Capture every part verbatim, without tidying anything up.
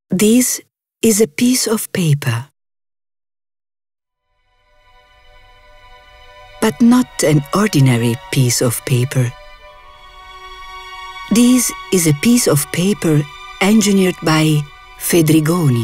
This is a piece of paper. But not an ordinary piece of paper. This is a piece of paper engineered by Fedrigoni.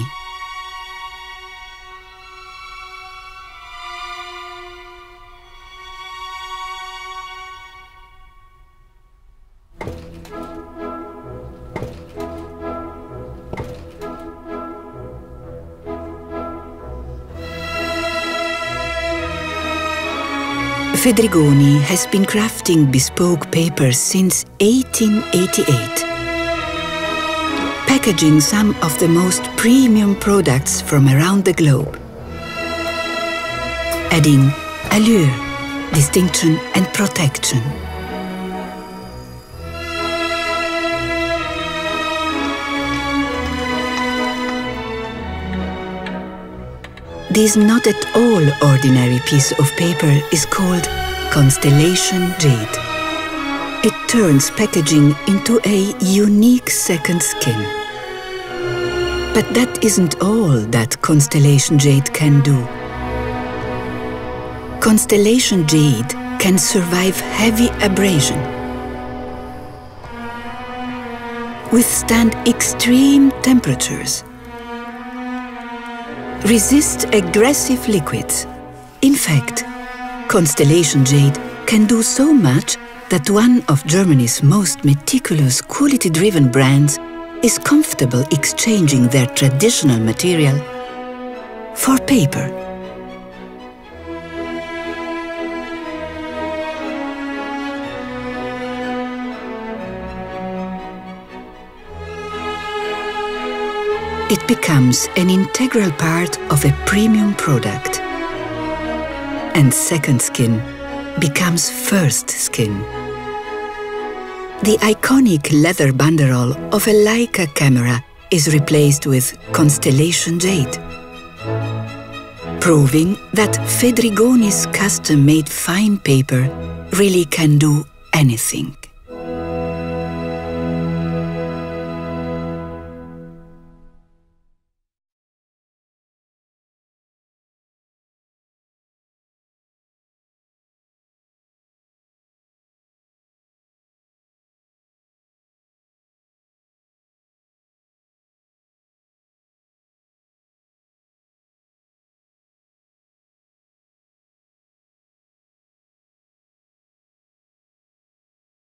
Fedrigoni has been crafting bespoke papers since eighteen eighty-eight, packaging some of the most premium products from around the globe, adding allure, distinction and protection. This not at all ordinary piece of paper is called Constellation Jade. It turns packaging into a unique second skin. But that isn't all that Constellation Jade can do. Constellation Jade can survive heavy abrasion, withstand extreme temperatures, resist aggressive liquids. In fact, Constellation Jade can do so much that one of Germany's most meticulous, quality-driven brands is comfortable exchanging their traditional material for paper. It becomes an integral part of a premium product. And second skin becomes first skin. The iconic leather banderole of a Leica camera is replaced with Constellation Jade, proving that Fedrigoni's custom-made fine paper really can do anything.